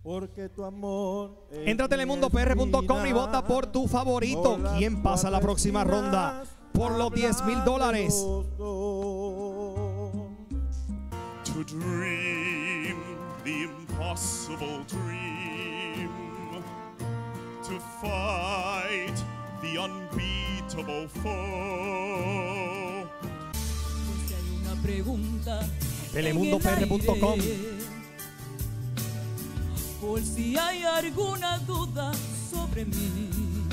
Porque tu amor Entra a telemundopr.com y vota por tu favorito. ¿Quién pasa a la próxima ronda por los $10,000? To dream the impossible dream, to fight the unbeatable foe. Pues si hay una pregunta telemundopr.com. por si hay alguna duda sobre mí.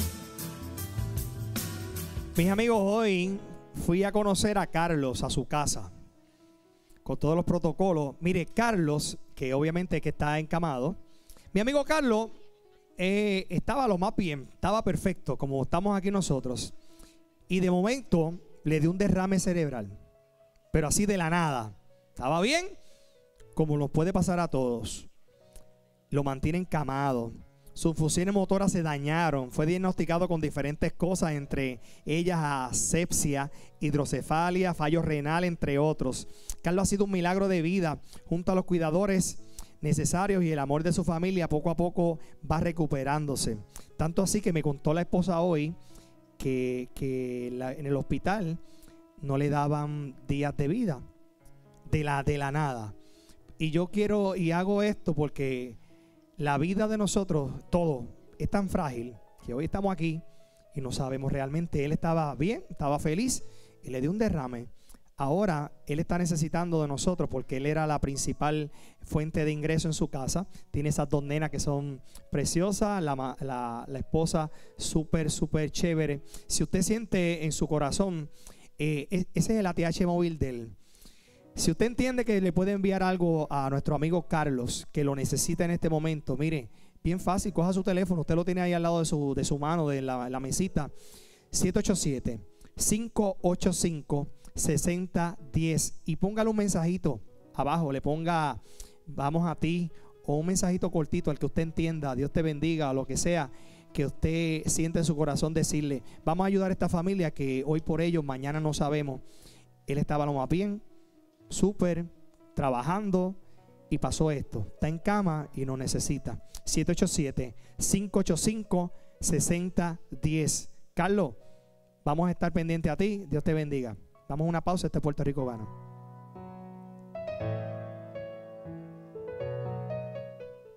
Mis amigos, hoy fui a conocer a Carlos a su casa con todos los protocolos. Mire, Carlos, que obviamente que está encamado, mi amigo Carlos estaba lo más bien, estaba perfecto, como estamos aquí nosotros. Y de momento le dio un derrame cerebral, pero así de la nada. Estaba bien, como nos puede pasar a todos. Lo mantiene encamado. Sus funciones motoras se dañaron. Fue diagnosticado con diferentes cosas, entre ellas asepsia, hidrocefalia, fallo renal, entre otros. Carlos ha sido un milagro de vida. Junto a los cuidadores necesarios y el amor de su familia, poco a poco va recuperándose. Tanto así que me contó la esposa hoy que en el hospital no le daban días de vida. De la nada. Y yo quiero y hago esto porque la vida de nosotros, todo es tan frágil que hoy estamos aquí y no sabemos realmente. Él estaba bien, estaba feliz y le dio un derrame. Ahora él está necesitando de nosotros porque él era la principal fuente de ingreso en su casa. Tiene esas dos nenas que son preciosas, la esposa súper chévere. Si usted siente en su corazón, ese es el ATH móvil de él. Si usted entiende que le puede enviar algo a nuestro amigo Carlos, que lo necesita en este momento, mire, bien fácil, coja su teléfono, usted lo tiene ahí al lado de su mano, de la mesita. 787-585-6010 y póngale un mensajito abajo, le ponga vamos a ti, o un mensajito cortito al que usted entienda, Dios te bendiga, o lo que sea que usted siente en su corazón decirle. Vamos a ayudar a esta familia que hoy por ellos, mañana no sabemos. Él estaba lo más bien, súper, trabajando, y pasó esto. Está en cama y nos necesita. 787-585-6010. Carlos, vamos a estar pendientes a ti. Dios te bendiga. Vamos a una pausa. Este Puerto Rico gana.